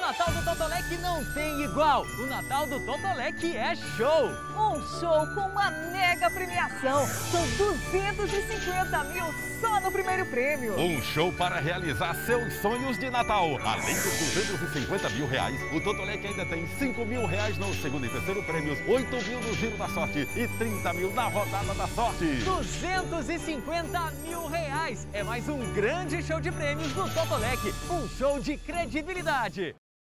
Natal do Totolec não tem igual. O Natal do Totolec é show. Um show com uma mega premiação. São 250 mil só no primeiro prêmio. Um show para realizar seus sonhos de Natal. Além dos 250 mil reais, o Totolec ainda tem 5 mil reais no segundo e terceiro prêmios, 8 mil no Giro da Sorte e 30 mil na Rodada da Sorte. 250 mil reais. É mais um grande show de prêmios do Totolec. Um show de credibilidade.